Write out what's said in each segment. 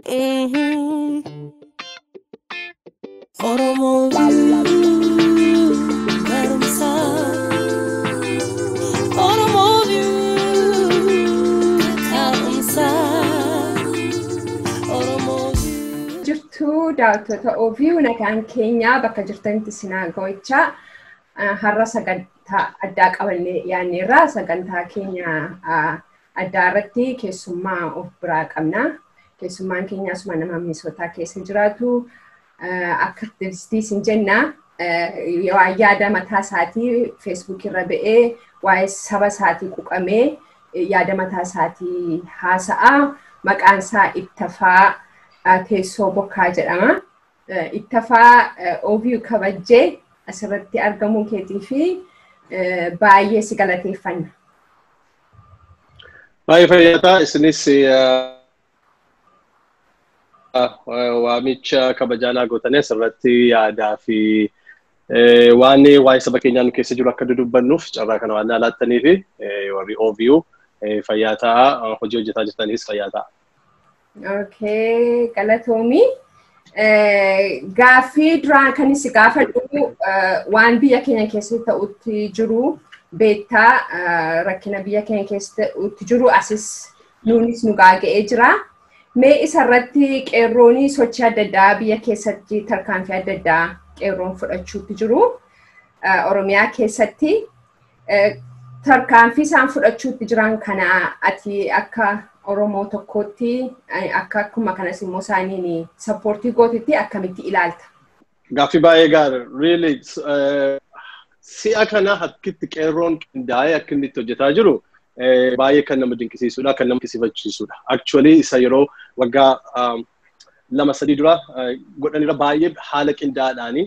Oromo View, barumsa. Oromo View, taa'umsa. Oromo View. Jirtu daawwattoota View nagaan keenya bakka jirtanitti sinaa go'ichaa har'a sagantaa addaa qabannee yaanneerra. Sagantaa keenya addaa irratti keessummaa of biraa qabna. Keessummaan keenya asuma nama Minisootaa keessa jiraatu aktivistii sin jenna. Waa yaada mataa isaatii Facebook irra ba'ee waa'ee saba isaatii quqamee yaada mataa isaatii haasa'a. Maqaan isaa Ettafa Tesso Boka jedhama. Ettafa View kabajjee asirratti argamuu keetii fi baay'ee si galateeffanna. Baay'ee fayyadaa isinis waamicha kabajaa gootanii asirratti yaadaa fi waan waa'ee saba keenyaa keessa jiru akka dudubbannuuf carraa kana waan laattanii fi warri View fayyadaa hojii hojjetaa jirtanis fayyadaa. Okay, galatoomii. Gaaffii duraan kan isin gaafadhu waan biyya keenya keessatti ta'utti jiru beektaa rakkina biyya keenya keessatti ta'utti jiru asis nuunis nu gaaga'ee jira. Mee isarratti qeerroonii sochii adda addaa biyya keessatti tarkaanfii adda addaa qeerroon fudhachuutti jiru. Oromiyaa keessatti tarkaanfii isaan fudhachuutti jiran kana ati akka Oromoo tokkotti akka akkuma kanas immoo isaaniin sappoortii gootitti akkamitti ilaalta? Gaaffii baay'ee gaarii. Really si'a kana akkitti qeerroon qindaa'ee akka inni itti hojjetaa jiru baay'ee kan nama dinqisiisudha, kan nama kisifachiisudha. Actually isa yeroo waggaa 2-3 dura godhanirra baay'ee haala qindaa'aadhaani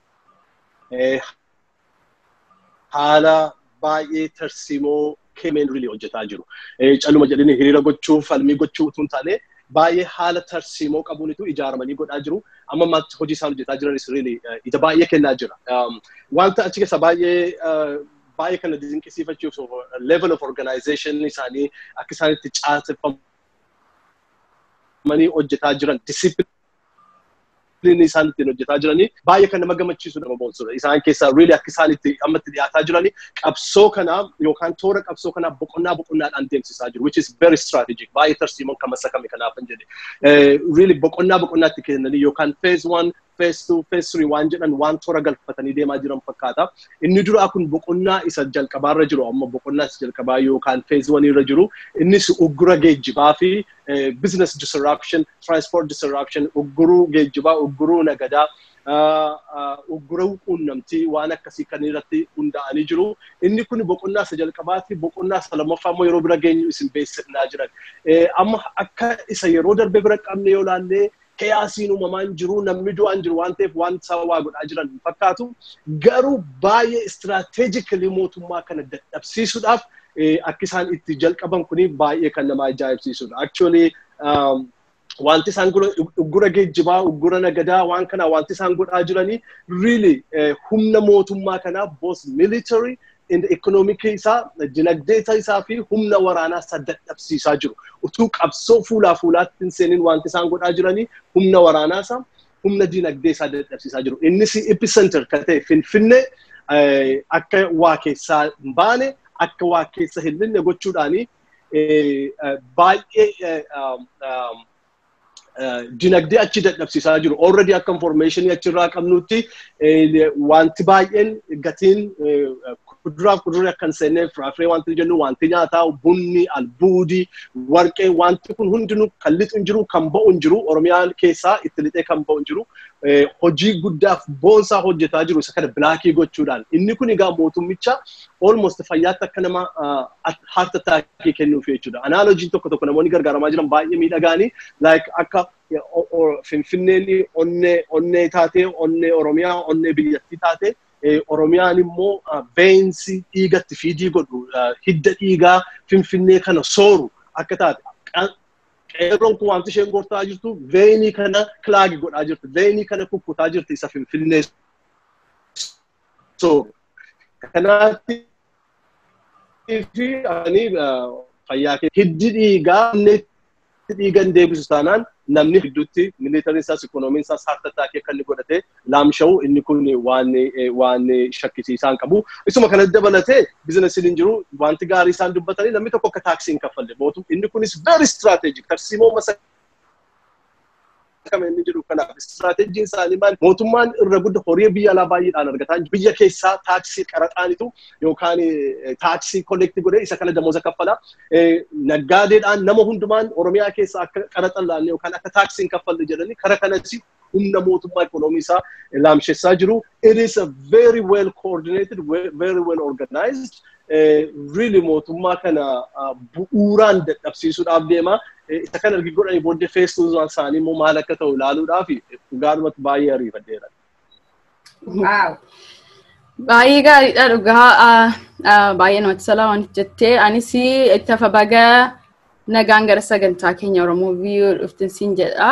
haala baay'ee tarsiimoo keemeen really hojjetaa jiru. Calluma jedhanii hiriira gochuu, falmii gochuu utuu hin taane baay'ee haala tarsiimoo qabuunitu ijaaramanii godhaa jiru. Amma ammaatti hojii isaan hojjetaa jiranis really ija baay'ee kennaa jira. Wanta achi keessa baay'ee kana dinqisiifachuuf level of organization isaanii akka isaanitti caaseffamanii hojjetaa jiran discipline isaan ittiin hojjetaa jiranii baay'ee kan nama gammachiisu nama boonsudha. Isaan keessaa really akka isaan itti ammatti dhiyaataa jiranii qabsoo kanaa yookaan toora qabsoo kanaa boqonnaadhaan deemsisaa jiru, which is very strategic. Baay'ee tarsiimoon kamasa kame kanaaf hin jedhe. Really boqonnaatti kennanii yookaan phase 1, phase 2, phase 3 waan jedhan waan toora galfatanii deemaa jiran fakkaata. Inni duraa kun boqonnaa isa jalqabaarra jiru, amma boqonnaa isa jalqabaa yookaan phase 1 irra jiru. Innis uggura geejjibaa fi business disruption, transport disruption, ugguruu geejjibaa, ugguruu nagadaa, ugguruu quunnamtii waan akkasii kan irratti hundaa'anii jiru. Inni kun boqonnaa isa jalqabaati, boqonnaa isa lammaffaa immoo yeroo bira geenyu isin beeksifnaa jiran. Amma akka isa yeroo darbe bira qabne yoo laallee keeyaasiin uumamaan jiru, namni du'aan jiru waan ta'eef waan sababaa godhaa jiran fakkaatu. Garuu baay'ee strategically mootummaa kana dadhabsiisuudhaaf akka isaan itti jalqaban kuni baay'ee kan nama ajaa'ibsiisudha. Actually wanti isaan uggura geejjibaa, uggura nagadaa waan kana wanti isaan godhaa jiranii really humna mootummaa kanaa both military and economic isaa, dinagdee isaa fi humna waraanaa isaa dadhabsiisaa jiru. Utuu qabsoo fuulaatti hin seenin wanti isaan godhaa jiranii humna waraanaa isaa, humna dinagdee isaa dadhabsiisaa jiru. Innis epicenter kan ta'e Finfinnee akka waa keessaa hin baane, akka waa keessa hin linne gochuudhaani baay'ee dinagdee achi dadhabsiisaa jiru. Already akka information achirraa qabnutti wanti baay'een gatiin kuduraaf kudurri akka hin seenne firaafiree wanti jennu wanti nyaataa, bunni, albuudii, warqee wanti kun hundinuu kan lixu hin jiru, kan ba'u hin jiru. Oromiyaan keessaa itti lixee kan ba'u hin jiru. Hojii guddaaf boonsaa hojjetaa jiru isa kana bilaakii gochuudhaan. Inni kun egaa mootummicha almost fayyaatti akka nama heart attack kennuuf jechuudha. Analogiin tokko namoonni gargaaramaa jiran baay'ee miidhagaanii like akka Finfinneen onnee taatee, onnee Oromiyaa, onnee biyyattii taatee, Oromiyaan immoo veensi dhiigatti fiidii godhu, hidda dhiigaa Finfinnee kana sooru akka taate. Qeerroon kun wanti isheen gortaa jirtu veenii kana kilaagi godhaa jirti, veenii kana kukkutaa jirti isa Finfinnee sooru. Kanaatti fi fayyaa hiddi dhiigaa dhiigan deebisu taanaan namni gidduutti militariin isaas ikoonomiin isaas harkataa kee kan godhatee laamsha'u inni kun waan shakkisiisaan qabu. Isuma kana dabalatee biizinasiin hin jiru wanti gaarii isaan dubbatanii namni tokko akka taaksii hin kaffalle inni kunis very strategic tarsiimoo masa kama inni jiru kanaaf istiraatejjiin isaanii maal mootummaan irra guddaa horii biyya alaa baay'eedhaan argataan biyya keessaa taaksii qaraxaanitu yookaan taaksii kollektii godhee isa kana damooza kaffala naggaadeedhaan nama hundumaan Oromiyaa keessaa akka qaraxan laanne yookaan akka taaksiin kaffalle jedhanii kara kanatti humna mootummaa ikoonoomii isaa laamsheessaa jiru. It is a very well coordinated, very well organized. Really mootummaa kana bu'uuraan dadhabsiisuudhaaf deema. Isa kan argi godhanii booddee feestuun isaanii immoo maal akka ta'u ilaaluudhaaf dhugaadhumatti baay'ee ariifadheera. Wow. Baay'ee gaariidha dhugaa baay'ee namatti tola waan jettee anis Ettafa baga nagaan gara sagantaa keenya Oromo View dhuftin siin jedha.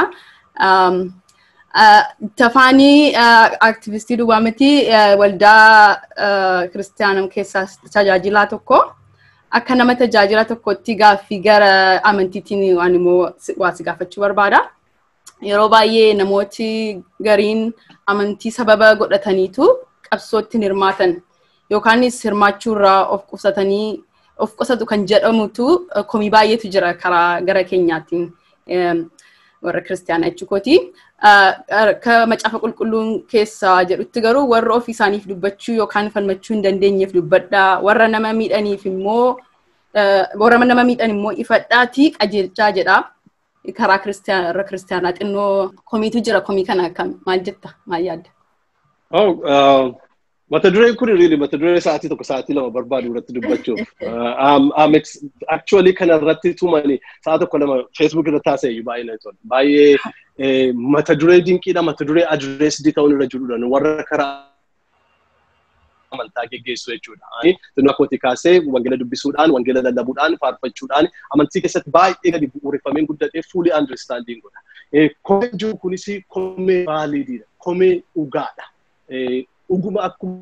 Tafaanii aktivistii duwwaa miti waldaa kiristaanaa keessaa tajaajilaa tokko. Akka nama tajaajila tokkotti gaaffii gara amantiitiin waan immoo waa si gaafachuu barbaada. Yeroo baay'ee namooti gariin amantii sababa godhataniitu qabsootti hirmaatan yookaanis hirmaachuurraa of qusatu kan jedhamutu komii baay'eetu jira karaa gara keenyaatiin warra kiristaanaa jechuukooti. Ka macaafa qulqulluun keessaa jedhutti garuu warra ofii isaaniif dubbachuu yookaan falmachuu hin dandeenyeef dubbadhaa warra nama miidhaniif immoo warra nama miidhan immoo ifadhaatii qajeelchaa jedha. Karaa kiristaanaa xinnoo komiitu jira komii kana akkam maal jetta maal yaadda? Mata dureen kun really mata duree sa'aatii tokko sa'aatii lama barbaadu irratti dubbachuuf. Actually kana irratti tumani sa'a tokko lama Facebook irratti haasa'e baay'ee tola. Baay'ee mata duree dinqiidha mata duree addressed ta'uun irra jirudha. Warra karaa amantaa geggeessu jechuudha. Tunaa kooti kaasee wangeela dubbisuudhaan, wangeela lallabuudhaan, faarfachuudhaan amantii keessatti baay'ee gadi bu'uureffameen guddatee fully understanding godha. Komeen jiru kunis komee baaliidha. Komee dhugaadha. Dhuguma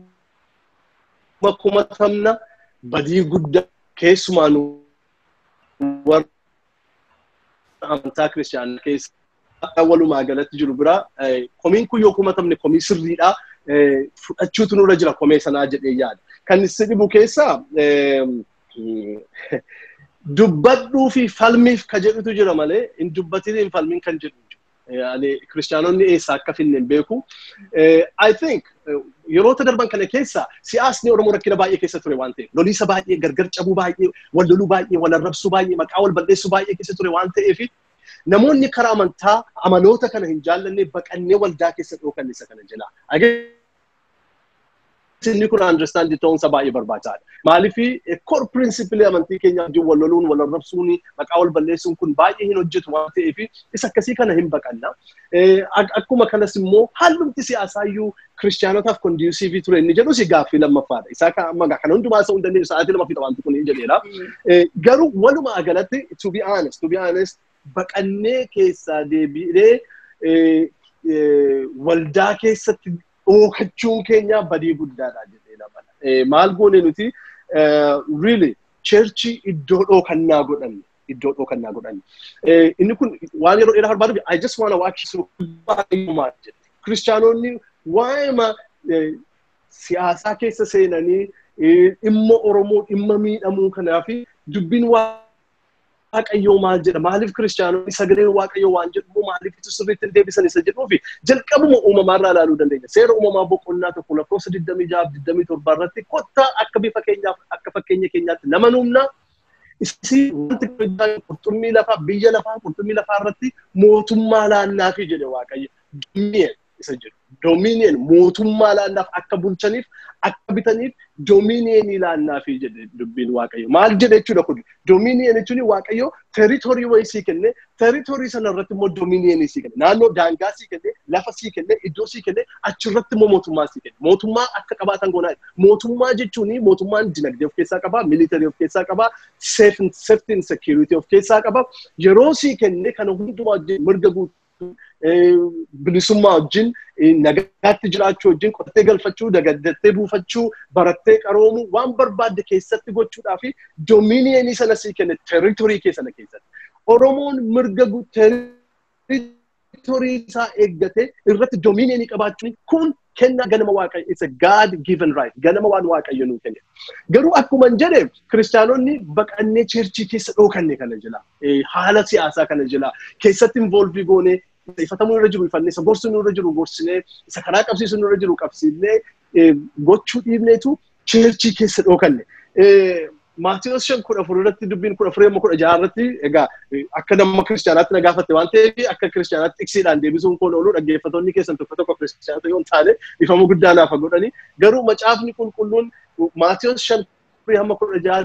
akkuma tamna badii guddaa keessumaan warra amantaa kiristaanaa keessa walumaa galatti jiru bira komiin kun yoo kumatamne komii sirriidha fudhachuutu nurra jira komee sanaa jedhee yaada. Kan isin dhibu keessaa dubbadhuu fi falmiif ka jedhutu jira malee hin dubbatiin hin falmiin kan jedhu. Kiristaanonni eessaa akka finneen beeku. I think yeroo darban kana keessa siyaasni Oromoo rakkina baay'ee keessa ture waan ta'eef loliisa baay'ee gargar cabuu baay'ee wal loluu baay'ee wal arrabsuu baay'ee maqaa wal balleessuu baay'ee keessa ture waan ta'eef namoonni karaa amantaa amaloota kana hin jaallanne baqannee waldaa keessa dhookan isa kana jala. Inni kun understand ta'uunsa baay'ee barbaachisaadha. Maaliif core principle amantii keenya wajjin wal loluun wal arrabsuun maqaa wal balleessuun kun baay'ee hin hojjetu waan ta'eef isa akkasii kana hin baqanna. Akkuma kanas immoo hallumti siyaasaayyuu kiristaanotaaf conducive ture inni jedhu si gaaffii lammaffaadha. Isaa kan hundumaa isa hundanii sa'aatii lama fi wanti kun hin jedheera. Garuu walumaa galatti to be honest baqannee keessaa deebi'ee waldaa keessatti ookachuun keenya badii guddaadha jedhee labala. Maal goone nuti really churchi iddoo dhookannaa godhanne. Inni kun waan yeroo dheeraa barbaadu I just want to watch so baay'umaa jedhe. Kiristaanonni waa'ima siyaasaa keessa seenanii dhimma Oromoo dhimma miidhamuu kanaaf dubbiin Waaqayyoo maal jedha maaliif kiristaanonni sagaleen Waaqayyoo waan jedhu maaliif itti sirriitti deebisan isa jedhuufi jalqabuma uumamarraa ilaaluu dandeenya. Seera uumamaa boqonnaa tokko lakkoofsa 26-27 irratti kottaa akka bifa keenyaaf akka fakkeenya keenyaatti nama nuumna isi wanti qurxummii lafaa biyya lafaa qurxummii lafaa irratti mootummaa laannaaf jedhe Waaqayyo. Dominion isa jedhu. Dominion mootummaa laannaaf akka bulchaniif akka bitaniif dominion laannaaf jedhe dubbiin Waaqayyo. Maal jedhe jechuudha kun? Dominion jechuun Waaqayyo territory wayii sii kenne territory sana irratti immoo dominion sii kenne. Naannoo daangaa sii kenne, lafa sii kenne, iddoo sii kenne, achirratti immoo mootummaa sii kenne. Mootummaa akka qabaatan goonaa. Mootummaa jechuun mootummaan dinagdee of keessaa qaba, military of keessaa qaba, safety and security of keessaa qaba. Yeroo sii kenne kana hundumaa mirga guutuu bilisummaa wajjin nagaatti jiraachuu wajjin qottee galfachuu dagaddattee buufachuu barattee qaroomuu waan barbaadde keessatti gochuudhaaf dominion sana sii kenne territory keessana keessatti Oromoon mirga territory isaa eeggate irratti dominion qabaachuun kun kenna ganama Waaqayyo. It's a God given right. Ganama waan Waaqayyo nuu kenne. Garuu akkuma jedhe Kiristaanonni baqannee churchii keessa dhookanne kana jira. Haala siyaasaa kana jira. Keessatti involve goone ifatamuu irra jiru ifannee isa gorsuu irra jiru gorsinee isa karaa qabsiisuu irra jiru qabsiifnee gochuu dhiibneetu churchii keessa dhookanne. Maatiyoos 5:14 irratti dubbiin 14:16 irratti egaa akka nama kiristaanaatti na gaafatte waan ta'eef akka kiristaanaatti tiksiidhaan deebisuun koon oolu dhaggeeffattoonni keessan tokko kiristaanota yoo taane ifamuu guddaa naaf godhani. Garuu macaafni qulqulluun Maatiyoos 5:16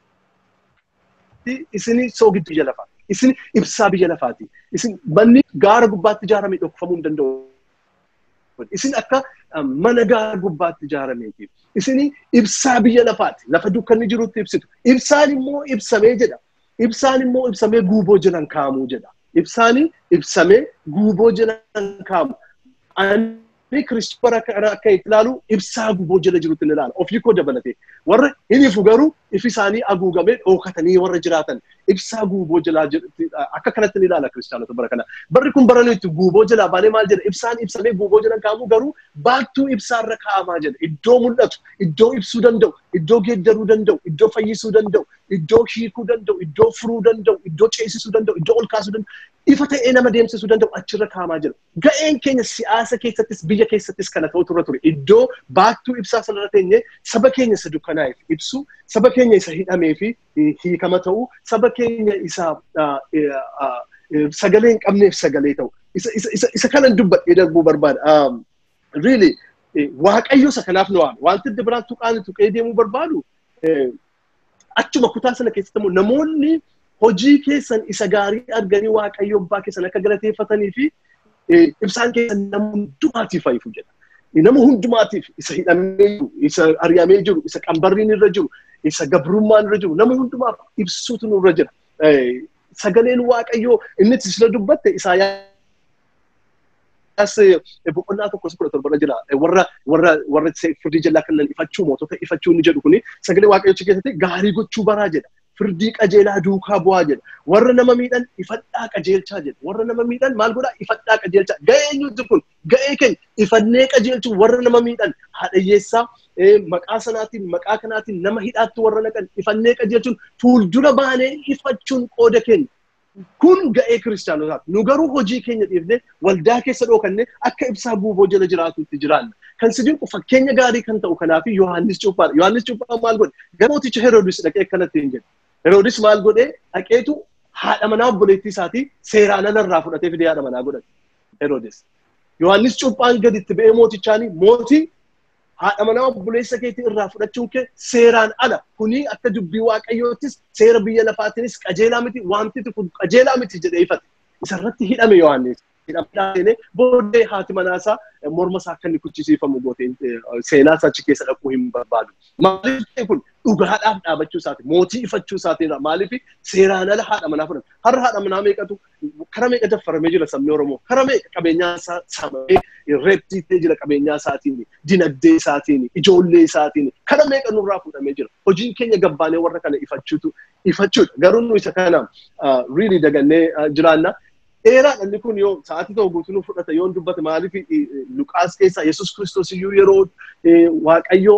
isinii soogiddu biyya lafaati. Isin ibsaa biyya lafaati. Isin manni gaara gubbaatti ijaarame dhokfamuu hin danda'u. Isin akka mana gaara gubbaatti ijaarameeti. Isin ibsaa biyya lafaati. Lafa dukkanni jirutti ibsitu. Ibsaan immoo ibsamee jedha. Ibsaan immoo ibsamee guuboo jiran kaamuu jedha. Ibsaan ibsamee guuboo jiran kaamu. Ani Kiristoora akka ilaalu ibsaa guuboo jala jirutti ni ilaala. Ofii koo dabalatee. Warra hin ifu garuu ifi isaanii haguugamee dhookatanii warra jiraatan. Ibsaa guuboo jalaa akka kanatti ni ilaala kiristaanota bara kana. Barri kun bara nuti guuboo jalaa baanee maal jedha? Ibsaan ibsamee guuboo jalan kaamuu garuu baattuu ibsaarra kaa'amaa jedha. Iddoo mul'atu, iddoo ibsuu danda'u, iddoo geeddaruu danda'u, iddoo fayyisuu danda'u, iddoo hiikuu danda'u, iddoo furuu danda'u, iddoo ceesisuu danda'u, iddoo ol kaasuu danda'u. Ifa ta'ee nama deemsisuu danda'u achirra kaa'amaa jira. Ga'een keenya siyaasa keessattis biyya keessattis kana ta'u turre ture. Iddoo baattuu ibsaa sanarra teenye saba keenya isa dukkanaa'eef ibsu, saba keenya isa hidhamee fi hiikama ta'u, saba keenya isa sagalee hin qabneef sagalee ta'u. Isa kanan dubbadhee darbuu barbaada. Really Waaqayyo isa kanaaf nu waame. Wanti adda biraan tuqee deemuu barbaadu achuma kutaa sana keessatti immoo namoonni hojii keessan isa gaarii arganii Waaqayyo abbaa keessan akka galateeffatanii fi ibsaan keessan nama hundumaatiif ifu jedha. Nama hundumaatiif isa hidhamee jiru, isa ari'amee jiru, isa qambarriin irra jiru, isa gabrummaan irra jiru, nama hundumaaf ibsuutu nurra jira. Sagaleen Waaqayyoo inni sila dubbatte Isaayyaas boqonnaa 1:17 jira. Warra firdii jalaa kan ifachuu mootota ifachuu ni jedhu kuni sagalee Waaqayyoo keessatti gaarii gochuu baraa jedha. Firdii qajeelaa duukaa bu'aa jedha. Warra nama miidhan ifadhaa qajeelchaa jedha. Warra nama miidhan maal godhaa? Ifadhaa qajeelchaa. Ga'ee nuti kun ga'ee keenya ifannee qajeelchuu warra nama miidhan haadhayyeessaa maqaa sanaatiin maqaa kanaatiin nama hidhaatti warra naqan ifannee qajeelchuun fuuldura baanee ifachuun qooda keenya. Kun ga'ee kiristaanotaati. Nu garuu hojii keenya dhiifnee waldaa keessa dhookannee akka ibsaa guuboo jala jiraatutti jiraanna. Kan sidin fakkeenya gaarii kan ta'u kanaaf Yohaannis Cuuphaadha. Yohaannis Cuuphaan maal godhe? Gara mooticha Heroodis dhaqee akkanatti hin jedhe. Heroodis maal godhe? Dhaqeetu haadha manaa obboleettii isaatii seeraan alarraa fudhatee fidee haadha manaa godhate. Heroodis. Yohaannis Cuuphaan gaditti ba'ee mootichaanii mootii haadha manaa obboleessa keetii irraa fudhachuun kee seeraan ala. Kuni akka dubbii Waaqayyoottis seera biyya lafaatiinis qajeelaa miti wanti kun qajeelaa miti jedhee ifate. Isarratti hidhame Yohaannis. Hidhamee booddee haati manaasaa morma isaa akka inni kuchisiifamu goote seenaa isaa achi keessa dhaquu hin barbaadu. Maaliif kun dhugaadhaaf dhaabachuu isaati mootii ifachuu isaatiin maaliif seeraan ala haadha manaa fudhate. Har'a haadha manaa meeqatu kara meeqa jaffaramee jira sabni Oromoo. Kara meeqa qabeenyaa isaa saamamee reebsiitee jira qabeenyaa isaatiin, dinagdee isaatiin, ijoollee isaatiin. Kara meeqa nurraa fuudhamee jira. Hojiin keenya gabbaanee warra kana ifachuudha. Garuu nu isa kana really dagannee jiraanna. Dheeraadhaan kun yoo sa'aatii ta'u guutuu fudhata yoo dubbate maaliif Luqaas keessaa Yesuus Kiristoos iyyuu yeroo Waaqayyoo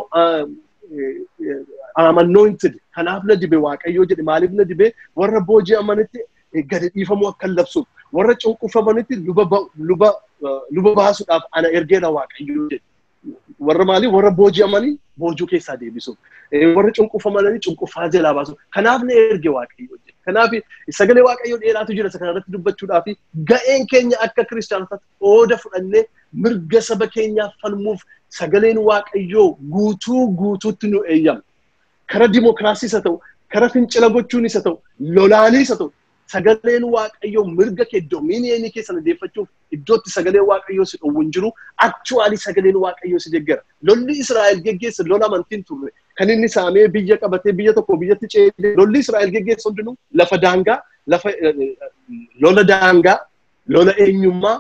anointed kanaaf na dibe Waaqayyoo jedhe maaliif na dibe warra booji'amanitti gadi dhiifamuu akka labsuuf warra cunqurfamanitti luba baasuudhaaf ana ergeera Waaqayyoo jedhe. Warra maali warra booji'amanii boojuu keessaa deebisuuf warra cunqurfamanii cunqurfaa jalaa baasuuf kanaaf na erge Waaqayyoo jedhe. Kanaaf sagalee Waaqayyoo dheeraatu jira kana irratti dubbachuudhaaf ga'een keenya akka kiristaanotaatti qooda fudhannee mirga saba keenyaaf falmuuf sagaleen Waaqayyoo guutuutti nu eeyyama. Kara dimokiraasiis haa ta'u, kara fincila gochuunis haa ta'u, lolaanis haa ta'u, sagaleen Waaqayyoo mirga kee dominiyeenii keessa nadeeffachuuf iddootti sagaleen Waaqayyoo si dhowwu hin jiru. Actually sagaleen Waaqayyoo si deeggara. Lolli Israa'el geggeesse lola amantiin turre. Kan inni saamee biyya qabatee biyya tokko biyyatti ceedee lolli Israa'el geggeesse hundinuu lafa daangaa, lola daangaa, lola eenyummaa,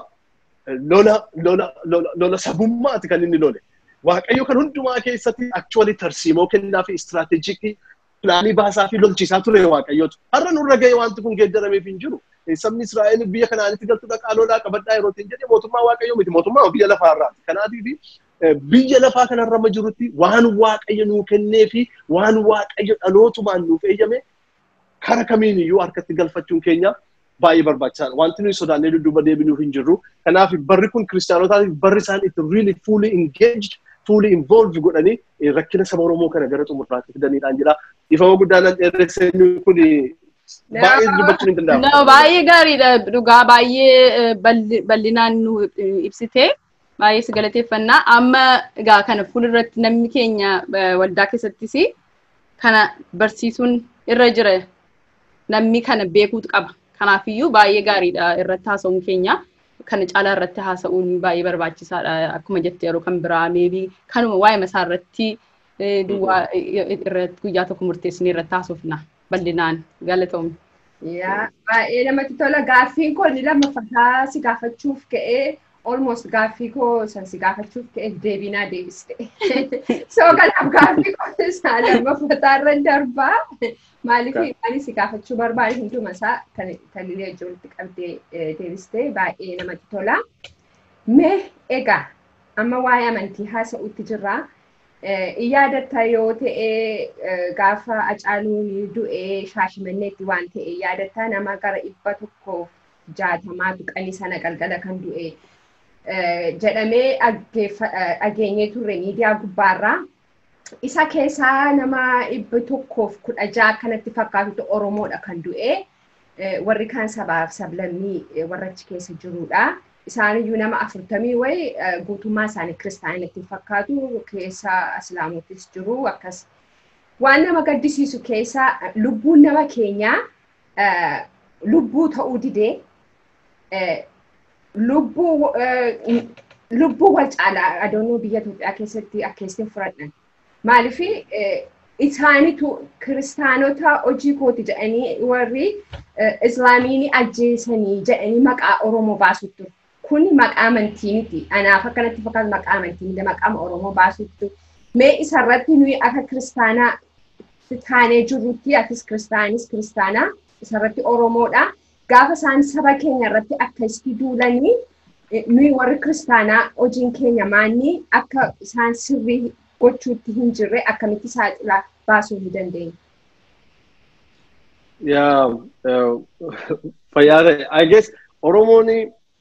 lola sabummaati kan inni lole. Waaqayyo kan hundumaa keessatti actually tarsiimoo kennaa fi istiraatejikii Naani baasaa fi lolchiisaa ture waaqayyotu. Har'a nurra ga'e wanti kun geeddarameef hin jiru. Sabni Israa'el biyya kanaanitti galtuudha qaaloodhaa qabadhaa yeroo ittiin jedhe mootummaa waaqayyoo miti mootummaa biyya lafaa irraati. Kanaatiif biyya lafaa kanarra ma jirutti waan waaqayyo nuu kennee fi waan waaqayyo dhalootumaan nuuf eeyyame kara kamiin iyyuu harkatti galfachuun keenya baay'ee barbaachisaadha. Wanti nuyi sodaannee dudduuba deebinuuf hin jirru. Kanaaf barri kun kiristaanotaatiif barri isaan itti really fully engaged, fully involved godhanii rakkina saba Oromoo kana gara xumuraatti fidaniidhaan jira. Ifama guddaan dheeressanii kun baay'ee dubbachuun hin danda'amu. No, baay'ee gaariidha. Dhugaa baay'ee bal'inaan nu ibsite. Baay'ee si galateeffannaa. Amma egaa kana fuulduratti namni keenya waldaa keessattis kana barsiisuun irra jira. Namni kana beekuutu qaba. Kanaafiyyuu baay'ee gaariidha irratti haasa'uun keenya. Kana caalaa irratti haasa'uun baay'ee barbaachisaadha. Akkuma jette yeroo kan biraa maybe kanuma waa'ee masaa irratti guyyaa tokko murteessinee irratti haasofna. Bal'inaan galatoomne. Yaa baay'ee namatti tola. Gaaffiin koo inni lammaffaa si gaafachuuf ka'ee almost gaaffii koo san si gaafachuuf ka'ee deebinaa deebiste. So kanaaf gaaffii koo isaa lammaffaa irra darbaa. Maaliif si gaafachuu barbaade hunduma isaa kan illee ijoolletti qabdee deebiste baay'ee namatti tola. Mee egaa amma waa'ee amantii haasa'uutti jirra. Yaadatta yoo ta'e gaafa Hacaaluun du'ee Shaashimanneetti waan ta'e yaadatta nama gara 160 tuqanii sana galgala kan du'e jedhamee dhageenyee turre miidiyaa gubbaarraa. Isa keessaa nama 116 kanatti fakkaatutu Oromoodha kan du'e. Warri kaan sabaaf sablammii warra achi keessa jirudha. Isaaniyyuu nama 40 wayi guutummaa isaanii kiristaanatti fakkaatu keessa islaamotis jiru akkas. Waan nama gaddisiisu keessa lubbuun nama keenyaa lubbuu ta'uu didee lubbuu wal caalaa adoonoo biyya Itoophiyaa keessatti akkeessin fudhadhan. Maaliif isaanitu kiristaanota hojii kooti jedhanii warri islaamiin ajjeesanii jedhanii maqaa Oromoo baasutti. Kun maqaa amantii miti. Anaaf akkanatti fakkaatu maqaa amantii miti maqaa Oromoo baasutti. Mee isarratti nuyi akka kiristaanaa taanee jirrutti atis kiristaanis kiristaanaa isarratti Oromoodha. Gaafa isaan saba keenya irratti akka itti duulanii nuyi warri kiristaanaa hojiin keenya maanni akka isaan sirrii gochuutti hin jirre akkamitti saaxilaa baasuu ni dandeenya. Fayyaadha. I guess Oromoon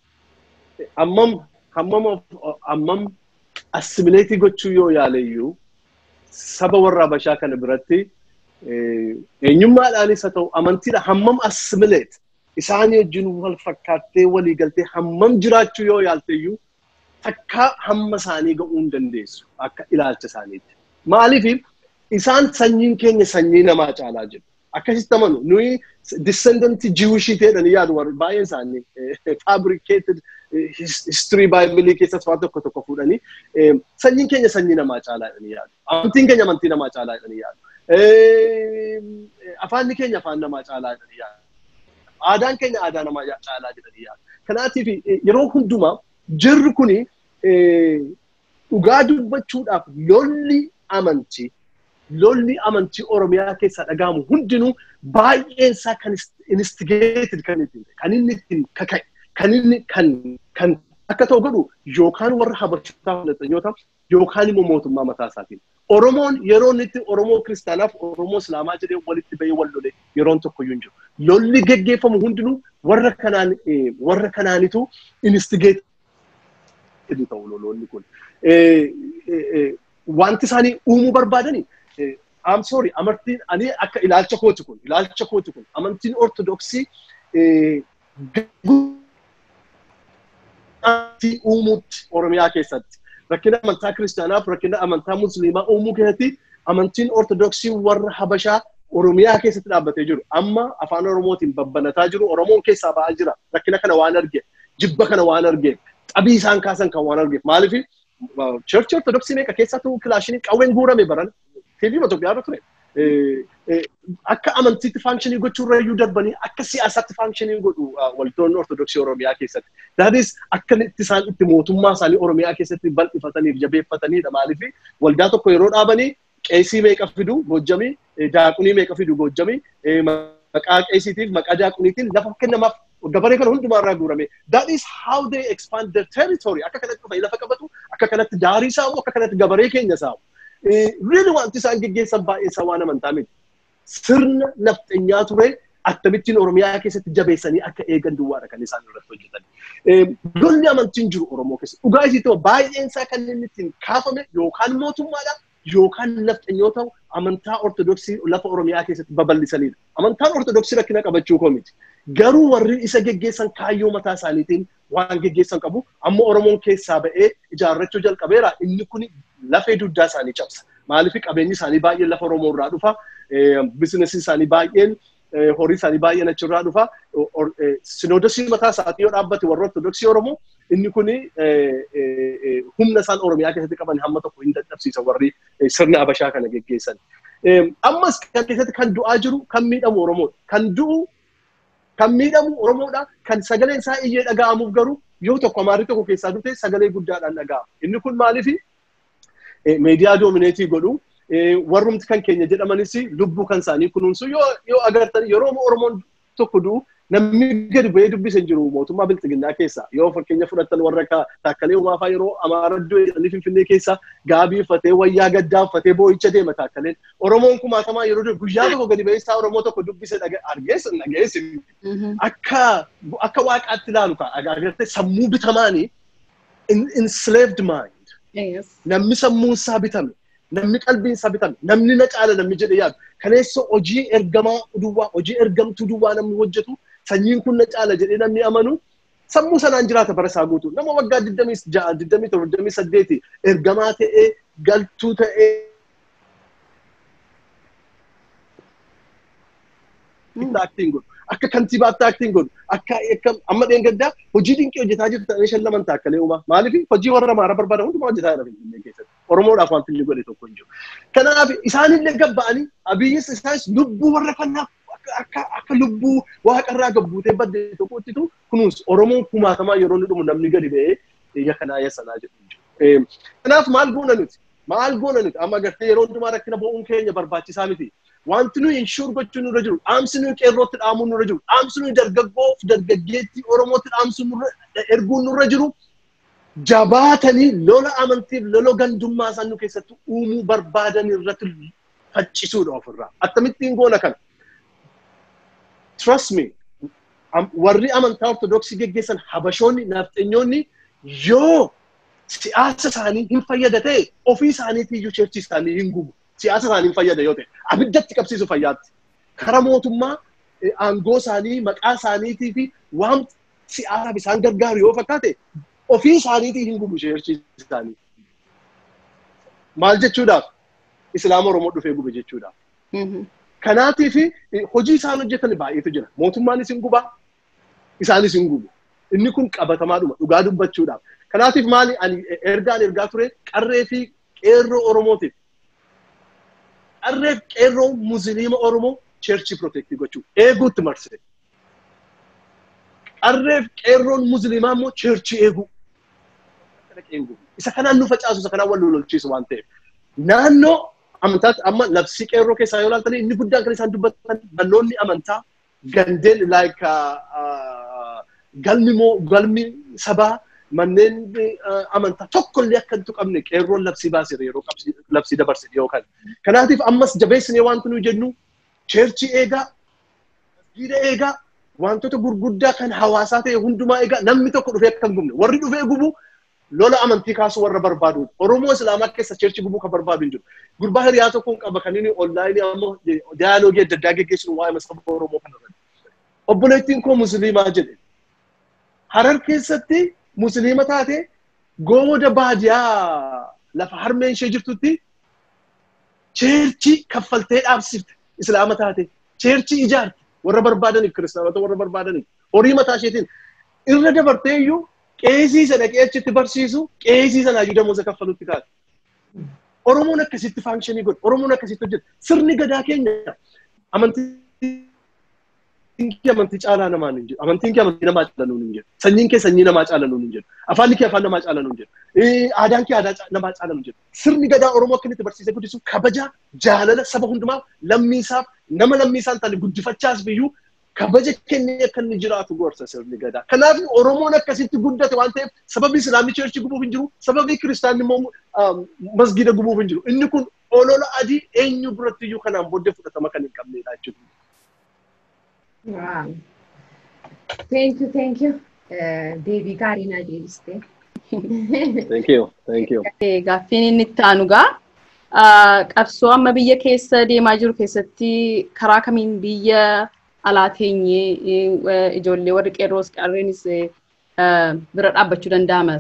ammam assimilate gochuu yoo yaaleyyuu saba warra Habashaa kana biratti eenyummaadhaanis haa ta'u amantiidha hammam assimilate isaanii wajjin wal fakkaattee walii galtee hammam jiraachuu yoo yaalteyyuu takka hamma isaanii ga'uu hin dandeessu akka ilaalcha isaaniitti. Maaliif isaan sanyiin keenya sanyii namaa caalaa jiru. Akkasitti amanu nuyi descendant Jewishii ta'edhaan yaadu warri baay'een isaanii fabricated history Bible keessatti waan tokko fuudhanii sanyiin keenya sanyii namaa caalaadhaan yaadu. Amantiin keenya amantii namaa caalaadhaan yaadu. Afaanni keenya afaan namaa caalaadhaan yaadu. Aadaan keenya aadaa namaa caalaa jedhanii yaadu. Kanaatiif yeroo hundumaa jirri kuni dhugaa dubbachuudhaaf lolli amantii Oromiyaa keessaa dhagahamu hundinuu baay'een isaa kan instigated kan inni ittiin kaka'e kan inni kan akka ta'u godhu yookaan warra Habashootaa filatan yoo ta'u yookaan immoo mootummaa mataa isaatiin. Oromoon yeroo inni itti Oromoo kiristaanaaf Oromoo Islaamaa jedhee walitti bahee wal lole yeroon tokko iyyuu hin jiru. Lolli geggeeffamu hundinuu warra kanaanitu instigated ta'u lolli kun. Wanti isaanii uumuu barbaadanii I'm sorry, amantiin ani akka ilaalcha kooti kun amantiin ortodoksii uumuutti Oromiyaa keessatti rakkina amantaa kiristaanaaf rakkina amantaa musliimaa uumuu keessatti amantiin ortodoksii warra Habashaa Oromiyaa keessatti dhaabbatee jiru. Amma afaan Oromootiin babbanataa jiru. Oromoon keessaa ba'aa jira. Rakkina kana waan arge, jibba kana waan arge, xabii isaan kaasan kan waan arge. Maaliif church ortodoksii meeqa keessattuu kilaashinii qawween guurame baran TV Itoophiyaa irra ture. Akka amantiitti faankshanii gochuurra iyyuu darbanii akka siyaasaatti faankshanii godhu waldoonni ortodoksii Oromiyaa keessatti. That is akka isaan itti mootummaa isaanii Oromiyaa keessatti bal'ifataniif jabeeffataniidha. Maaliif waldaa tokko yeroo dhaabanii qeesii meeqa fidu Gojjamii, daaqunii meeqa fidu Gojjamii, maqaa qeesiitiif maqaa daaquniitiin lafa kennamaaf gabaree kana hundumarraa guurame. That is how they expand their territory. Akka kanatti dhufanii lafa qabatu, akka kanatti daarii saamu, akka kanatti gabaree keenya saamu. Really wanti isaan geggeessan baay'ee isaa waan amantaa miti. Sirna nafxanyaa ture akkamittiin Oromiyaa keessatti jabeessanii akka eegan duwwaadha kan isaan irratti hojjetan. Lolli amantiin jiru Oromoo keessa. Dhugaa isii ta'u baay'een isaa kan inni ittiin kaafame yookaan mootummaadha yookaan nafxanyoo ta'u amantaa Ortodoksii lafa Oromiyaa keessatti babal'isanidha. Amantaan Ortodoksii rakkina qabachuu koo miti. Garuu warri isa geggeessan kaayyoo mataa isaaniitiin waan geggeessan qabu. Amma Oromoon keessaa ba'ee ijaarrachuu jalqabeera. Inni kun lafee dugdaa isaanii cabsa. Maaliif qabeenyi isaanii baay'een lafa Oromoo irraa dhufa. Biizinasii isaanii baay'een horii isaanii baay'een achirraa dhufa. Sinoodosii mataa isaatii yoo dhaabbate warra Ortodoksii Oromoo inni kun humna isaan Oromiyaa keessatti qaban hamma tokko hin dadhabsiisa warri sirna Habashaa kana geggeessan. Ammas kan keessatti kan du'aa jiru kan miidhamu Oromoodha. Kan du'u kan miidhamu Oromoodha. Kan sagaleen isaa iyyee dhaga'amuuf garuu yoo tokko amaarii tokko keessaa dhufte sagalee guddaadhaan dhaga'ama. Inni kun maaliifi meediyaa doomineetii godhu warrumti kan keenya jedhamanis lubbuu kan isaanii kunuunsu yoo agartan yeroo Oromoon tokko du'u namni gadi bu'ee dubbisen jiru mootummaa bilxiginnaa keessa yoo fakkeenya fudhatan warra akka Taakkalee Uumaafaa yeroo Amaara du'e jedhanii Finfinnee keessa gaabii uffatee wayyaa gaddaa uffatee boo'icha deema Taakkaleen Oromoon kumaatamaa yeroo du'e guyyaa tokko gadi bu'ee isaa Oromoo tokko dubbise dhageessin akka waaqaatti ilaalu agartee sammuu bitamaanii enslaved mind namni sammuun isaa bitame namni qalbiin isaa bitame namni na caala namni jedhe yaadu kaneessa hojii ergamaa duwwaa hojii ergamtuu duwwaa namni hojjetu sanyiin kun na caala jedhee namni amanu sammuu sanaan jiraata bara isaa guutuu nama waggaa 26 27 28 ergamaa ta'ee galtuu ta'ee acting godhu akka kantiibaatti acting godhu akka amma dheengaddaa hojii dinqii hojjetaa jirtu ta'ee shallaman Taakkalee Uumaa maaliif hojii warra Amaaraa barbaada hundumaa hojjetaa jira Finfinnee keessatti Oromoodhaaf wanti inni godhe tokko hin jiru. Kanaaf isaanillee gabba'anii Abiyyis isaanis lubbuu warra kanaaf akka lubbuu waaqarraa gabbuutee baddee tokkottitu kunuunsu Oromoon kumaatamaa yeroo inni dhumu namni gadi ba'ee iyya kanaa yassanaa jedhu. Kanaaf maal goona nuti? Maal goona nuti? Amma agartee yeroo hundumaa rakkina bo'uun keenya barbaachisaa miti. Wanti nuyi inshuur gochuun nurra jiru, dhaamsi nuyi qeerrootti dhaamuun nurra jiru, dhaamsi nuyi dargaggoof dargaggeetti Oromootti dhaamsuun erguun nurra jiru. Jabaatanii lola amantiif lola gandummaa isaan nu keessatti uumuu barbaadan irratti faccisuudha ofirraa. Akkamittiin goona kana? Trust me, warri amantaa Ortodoksii geggeessan Habashoonni, Nafxanyoonni yoo siyaasa isaanii hin fayyada ta'e ofii isaaniitii iyyuu cheerchii isaanii hin gubu. Siyaasa isaanii hin fayyada yoo ta'e abiddatti qabsiisu fayyaatti. Karaa mootummaa aangoo isaanii maqaa isaaniitii fi waan siyaasaaf isaan gargaaru yoo fakkaate ofii isaaniitii hin gubu cheerchii isaanii. Maal jechuudhaaf? Islaama Oromoo dhufee gube jechuudhaaf. Kanaatiif hojii isaan hojjetan baay'eetu jira. Mootummaanis hin gubaa, isaanis hin gubu. Inni kun qabatamaadhuma dhugaa dubbachuudhaaf. Kanaatiif maali ani ergaa ture qarree fi qeerroo Oromootiif. Qarree fi qeerroo Musliima Oromoo cheerchii protectii gochuu eeguutti marsee. Qarree fi qeerroon Musliimaa immoo cheerchii eeguu. Isa kanaan nu facaasu, isa kanaan wal lolchiisu waan ta'eef. Naannoo amantaatti amma labsii qeerroo keessaa yoo ilaaltanii inni guddaan kan isaan dubbatan manoonni amantaa gandeen like galmi sabaa manneen amantaa tokkollee akka hin tuqamne qeerroon labsii baasee yeroo labsii dabarse yookaan. Kanaatiif ammas jabeessinee wanti nuyi jennu cheerchii eegaa, masgiida eegaa, wantoota gurguddaa kan hawaasaa ta'e hundumaa eegaa namni tokko dhufee akka hin gubne warri dhufee gubu lola amantii kaasuu warra barbaadu. Oromoo Islaamaa keessa cheerchii gubuu kan barbaadu hin jiru. Gurbaa hiriyaa tokkoon qaba kan inni onlaayinii amma daayaloogii adda addaa geggeessuun waa'ee masaba Oromoo kana irratti. Obboleettiin koo Musliimaa jedhe. Harar keessatti Musliima taate gooda baadiyaa lafa harmeen ishee jirtutti cheerchii kaffaltee dhaabsifte Islaama taate. Cheerchii ijaarte warra barbaadaniif kiristaanota warra barbaadaniif horii mataa isheetiin irra dabartee iyyuu qeesii sana qeechitti barsiisu qeesii sana iyyuu damooza kaffalutti taate. Oromoon akkasitti faankshanii godhe. Oromoon akkasitti hojjeta. Sirni gadaa keenya amantii kee amantii caalaa namaan hin jedhu. Amantiin kee amantii namaa caalaa nuun hin jedhu. Sanyiin kee sanyii namaa caalaa nuun hin jedhu. Afaan kee afaan namaa caalaa nuun hin jedhu. Aadaan kee aadaa namaa caalaa nuun hin jedhu. Sirni gadaa Oromoo akka inni barsiisee guddisu kabaja jaalala saba hundumaaf lammiisaaf nama lammiisaan taane guddifachaas biyyuu kabaja kennee akka inni jiraatu gorsa sirni gadaa. Kanaaf Oromoon akkasitti guddate waan ta'eef sababii Islaamii Cheerchii gubuuf hin jiru, sababii Kiristaanni immoo masgiida gubuuf hin jiru. Inni kun olola adii eenyu biratti iyyuu kanaan booddee fudhatama kan hin qabnedha jechuudha. Wow. Thank you. Deebii gaarii naa deebiste. Thank you. Gaaffiin inni itti aanu gaa qabsoo amma biyya keessa deemaa jiru keessatti karaa kamiin biyya alaa teenyee ijoollee warri qeerroos qarreenis bira dhaabbachuu danda'ama.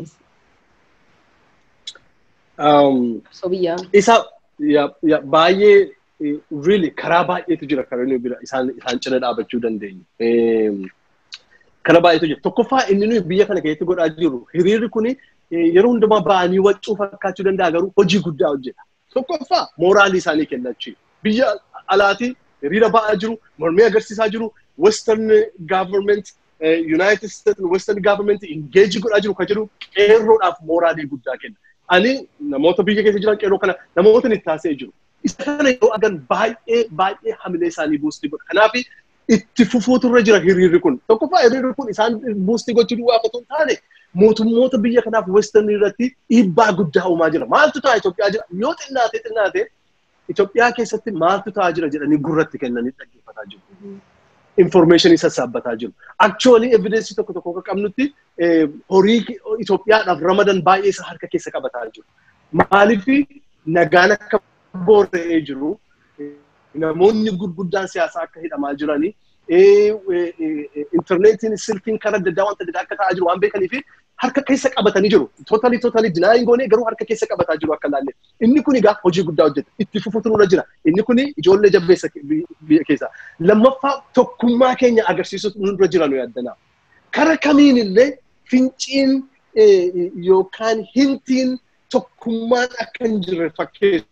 So biyya. Isa baay'ee really karaa baay'eetu jira karaa bira isaan cina dhaabbachuu dandeenyu. Karaa baay'eetu jira. Tokkoffaa inni nuyi biyya kana keessatti godhaa jiru hiriirri kuni yeroo hundumaa ba'anii waccuu fakkaachuu danda'a garuu hojii guddaa hojjeta. Tokkoffaa mooraalii isaanii kennachuu. Biyya alaatii hiriira ba'aa jiru, mormii agarsiisaa jiru, Western government, United States Western government engage godhaa jiru kan jedhu qeerroodhaaf mooraalii guddaa kenna. Ani namoota biyya keessa jiran qeerroo kana namoota itti taasisee jiru. Isa kana yoo agan baay'ee hamilee isaanii buustii godha. Kanaaf itti fufuutu irra jira hiriirri kun. Tokkoffaa hiriirri kun isaan buustii gochuu duwwaa otoo hin taane mootummoota biyya kanaaf Western irratti dhiibbaa guddaa uumaa jira. Maaltu ta'a Itoophiyaa jira? Yoo xinnaate Itoophiyaa keessatti maaltu ta'a jira jedhanii gurratti kennanii dhaggeeffataa jiru. Information sassaabbataa jiru. Actually evidence tokko qabnutti horii Itoophiyaadhaaf Ramadan baay'ee isa harka keessa qabataa jiru. Maaliif nagaan akka boora'ee jiru namoonni gurguddaan siyaasaa akka hidhamaa jiranii internetiin silkiin karaa adda addaa wanta adda akka ta'aa jiru waan beekaniif harka keessa qabatanii jiru. Totally denying goonee garuu harka keessa qabataa jiru akka laalle. Inni kun egaa hojii guddaa hojjeta. Itti fufuutu nurra jira. Inni kun ijoollee jabeessa biyya keessa. Lammaffaa tokkummaa keenya agarsiisutu nurra jira nu yaaddana. Kara kamiin illee finciin yookaan hintiin tokkummaan akka hin jirre fakkeessu.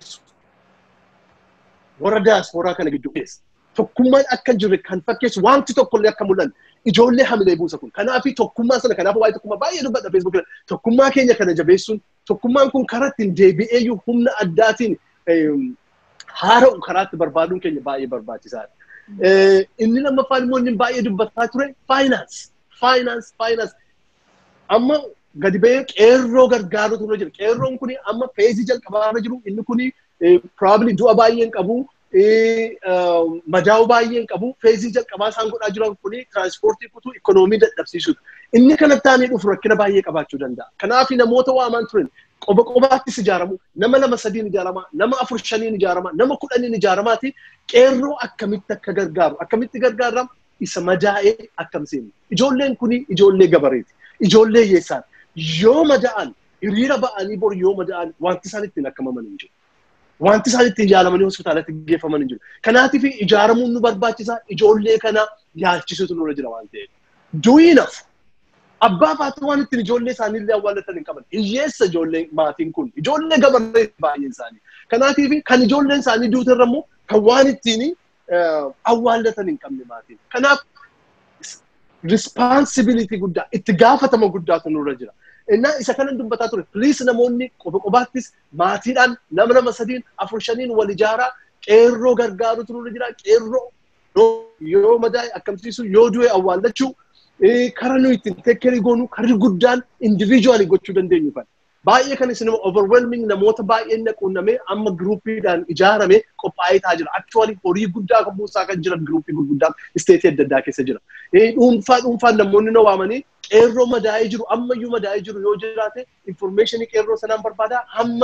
Warra diaasporaa kana gidduu keessa. Tokkummaan akka hin jirre kan fakkeessu wanti tokkollee akka mul'anne. Ijoollee hamilee buusa kun. Kanaaf tokkummaa sana kanaaf waa'ee tokkummaa baay'ee dubbadha Facebook irra. Tokkummaa keenya kana jabeessuun tokkummaan kun karaa ittiin deebi'eeyyuu humna addaatiin haara'u karaatti barbaaduun keenya baay'ee barbaachisaadha. Inni lammaffaan immoo inni baay'ee dubbataa ture finance. Amma gadi ba'ee qeerroo gargaarutu irra jira. Qeerroon kun amma feezii jalqabaa irra jiru. Inni kun probably du'a baay'een qabu. Madaa'u baay'een qabu feezii jalqabaa isaan godhaa jiran kun tiraanspoortii kutuu ikoonoomii dadhabsiisuudha. Inni kanatti aanee dhufu rakkina baay'ee qabaachuu danda'a. Kanaaf namoota waamaan turan qobaattis ijaaramu, nama 2-3 ijaarama, nama 4-5 ijaarama, nama 10 ijaaramaati qeerroo akkamitti akka gargaaru, akkamitti gargaarama isa madaa'ee akkam seenu. Ijoolleen kun ijoollee gabareeti, ijoollee hiyyeessaati. Yoo madaa'an hiriira ba'anii bor yoo madaa'an wanti isaan ittiin akkamaman hin jiru. Wanti isaan ittiin yaalamanii hospitaalatti geeffaman hin jiru. Kanaatiif ijaaramuun nu barbaachisa. Ijoollee kana yaalchisuutu nurra jira waan ta'eef. Du'inaaf abbaa faatuu waan ittiin ijoollee isaaniillee awwaallatan hin qaban. Hiyyeessa ijoollee maatiin kun. Ijoollee gabarree baay'een isaanii. Kanaatiif kan ijoolleen isaanii duute irra immoo kan waan ittiin awwaallatan hin qabne maatiin. Kanaaf responsibility guddaa itti gaafatama guddaatu nurra jira. Innaa isa kanan dubbataa ture. Please namoonni qobaattis maatiidhaan nama 3-4-5 wal ijaaraa qeerroo gargaarutu nurra jira. Qeerroo yoo madaa'e akkamsiisu yoo du'e awwaallachuu karaa nuyi ittiin tekkerii goonu karri guddaan individually gochuu dandeenyu kan. Baay'ee kan isin overwhelming namoota baay'een naquunnamee amma groupiidhaan ijaarame qophaa'ee ta'aa jira. Actually horii guddaa kan buusaa kan jiran groupii gurguddaan isteetii adda addaa keessa jira. Dhuunfaan namoonni na waamanii qeerroo madaa'ee jiru ammayyuu madaa'ee jiru yoo jiraate information qeerroo sanaan barbaada hamma